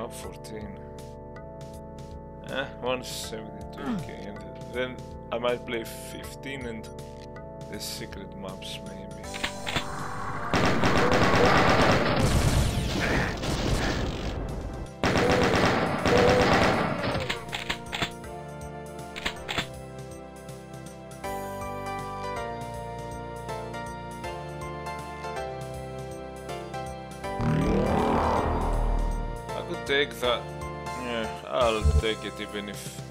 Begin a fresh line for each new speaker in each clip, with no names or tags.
MAP14. 172, okay, and then I might play 15 and the secret maps maybe. I could take that. Yeah, I'll take it even if...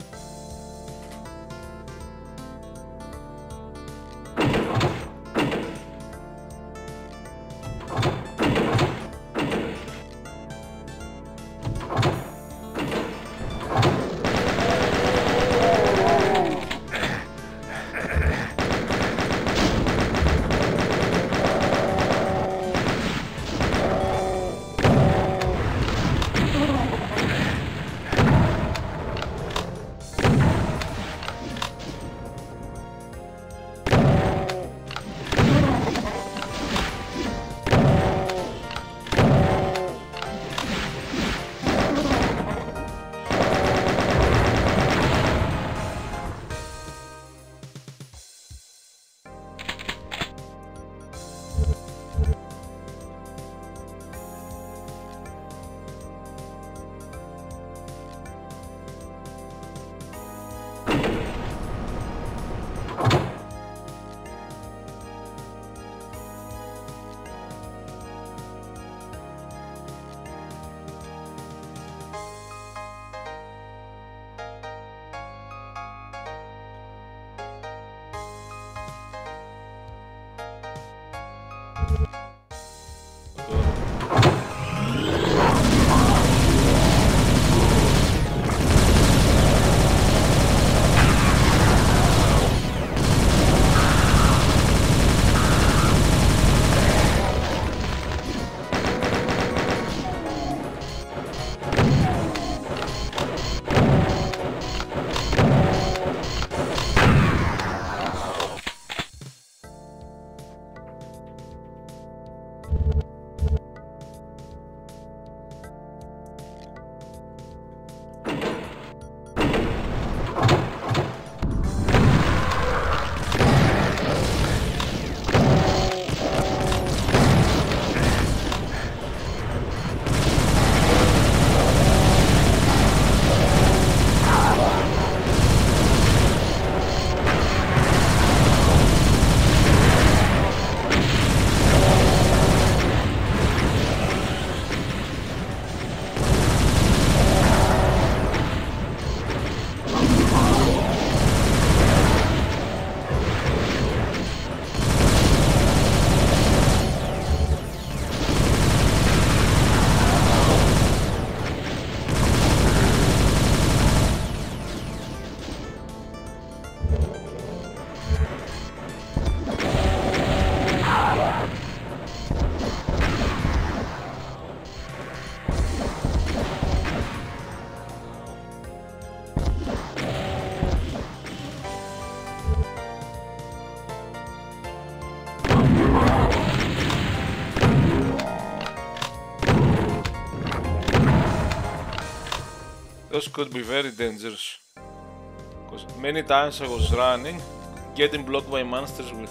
Those could be very dangerous, because many times I was running, getting blocked by monsters with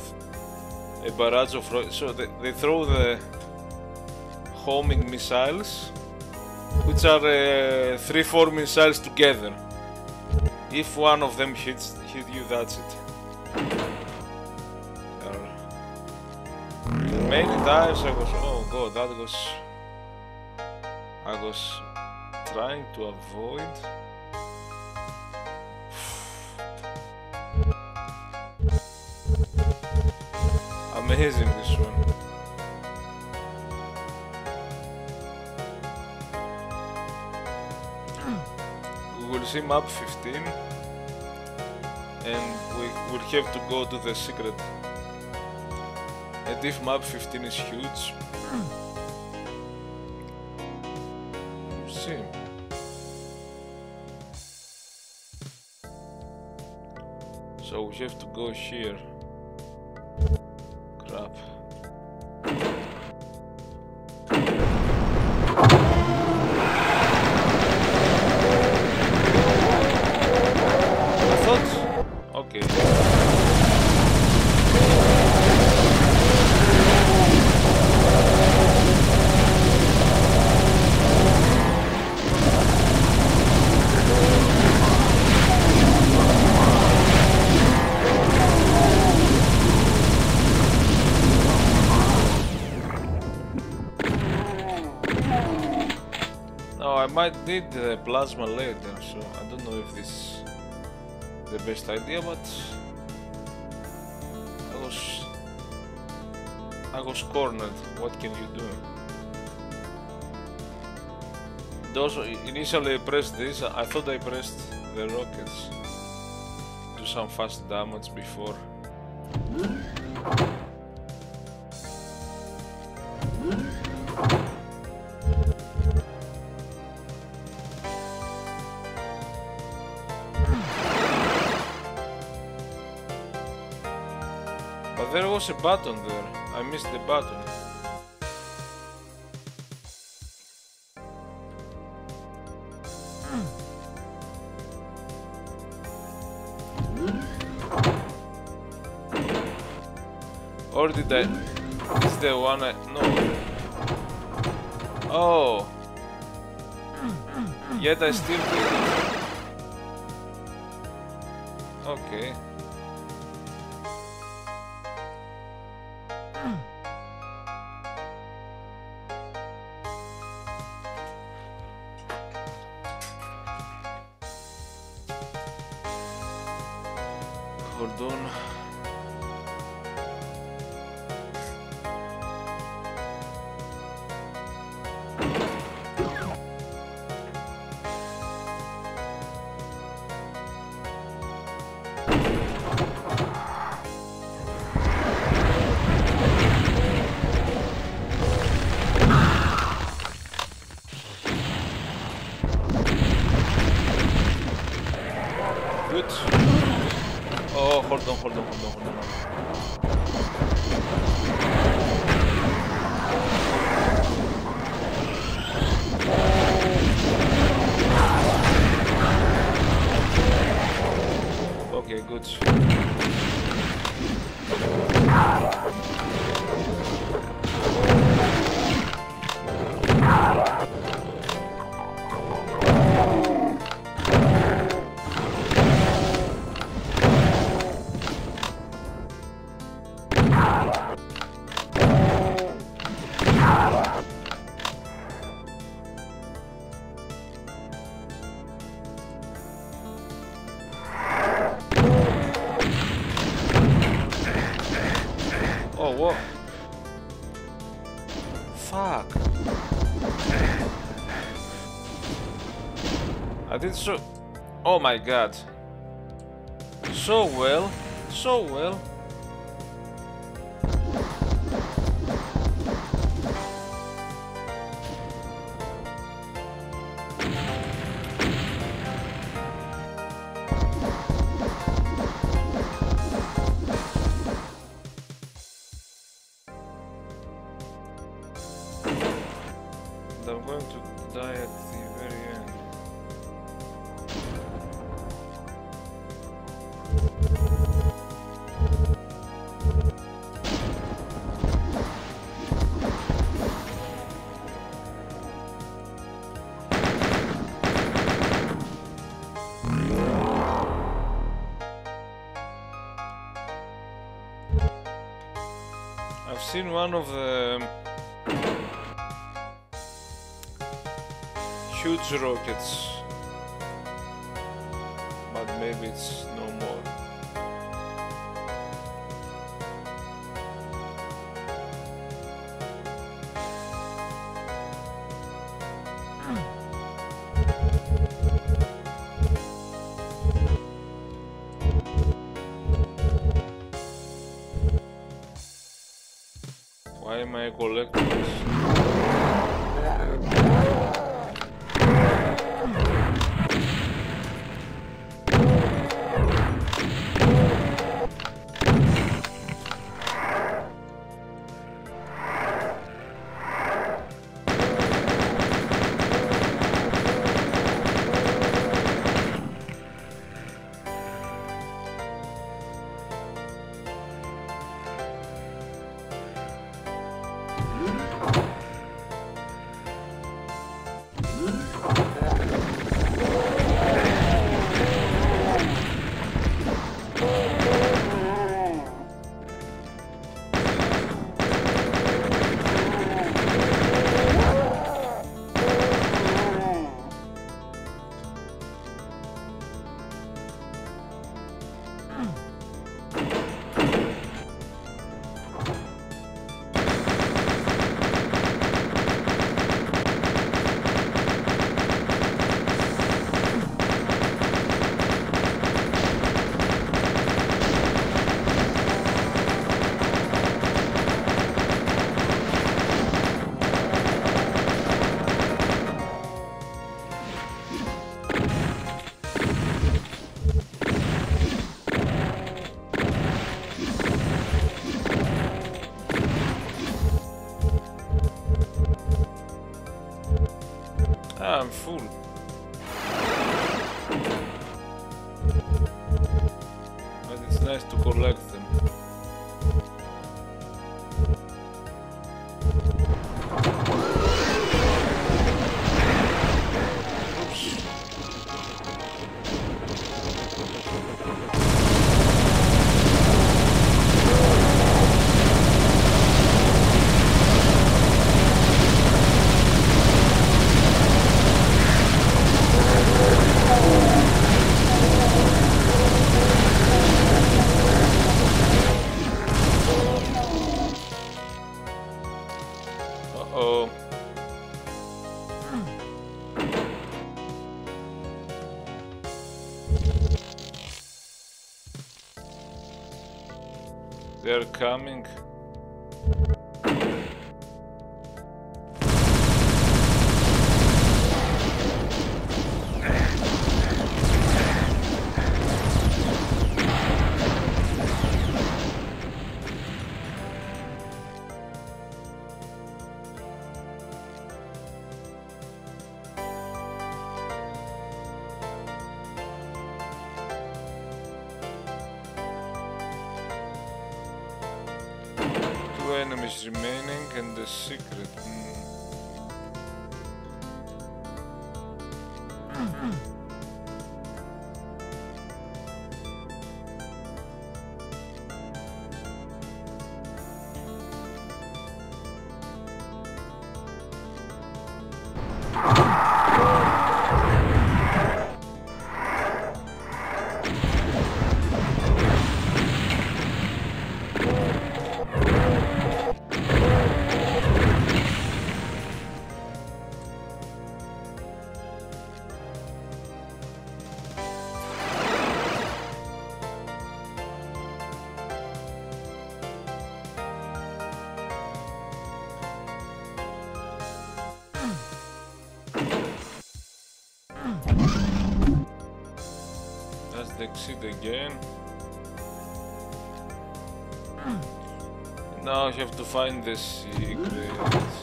a barrage of rockets. So they throw the homing missiles, which are 3-4 missiles together. If one of them hit you, that's it. Many times I was, oh god, I was trying to avoid. Amazing, this one. We will see map 15 and we will have to go to the secret. And if map 15 is huge, we'll see. So we have to go here. Crap. I might need the plasma later, so I don't know if this is the best idea, but I was cornered. What can you do? Also, initially I pressed this. I thought I pressed the rockets. Do some fast damage before. But there was a button there. I missed the button. Or did I? Is the one I... No. Oh. Yet I still did it. Okay. Hold on. Good. Oh, hold on. Okay, good. Oh, what? Fuck. I did so... Oh my god. So well. I'm going to die at the very end. I've seen one of the huge rockets, but maybe it's no more. Why am I collecting this? Ah, I'm full. But it's nice to collect them. Uh-oh. They're coming. Two enemies remaining and the secret. That's the exit again. Now I have to find the secrets.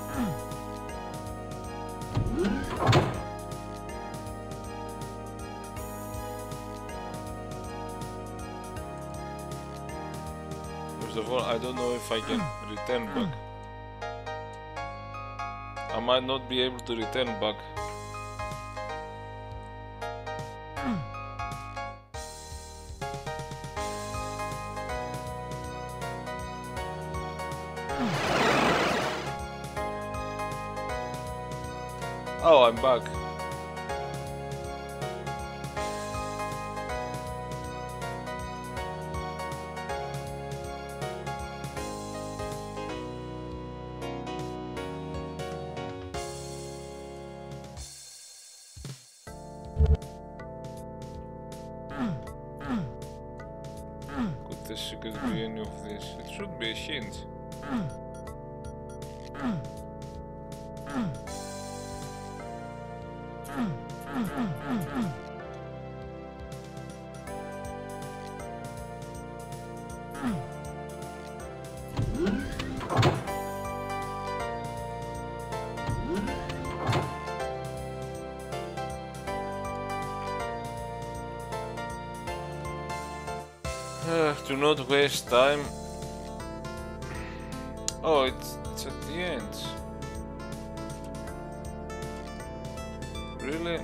First of all, I don't know if I can return back. I might not be able to return back. Oh, I'm back. Could the secret be any of this? It should be a hint. Do not waste time. Oh, it's at the end. Really?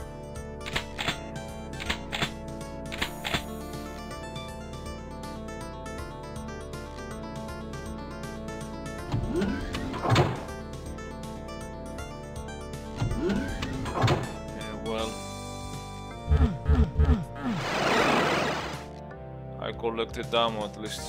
Well, I collected ammo at least.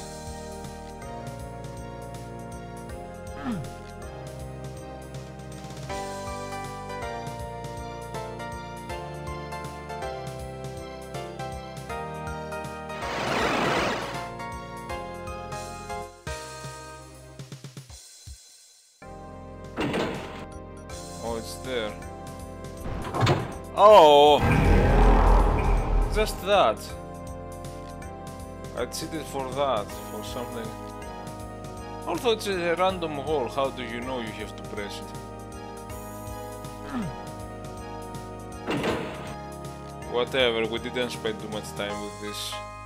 Oh, it's there. Oh! Just that. I cheated for that, for something. Although it's a random hole, how do you know you have to press it? Whatever, we didn't spend too much time with this.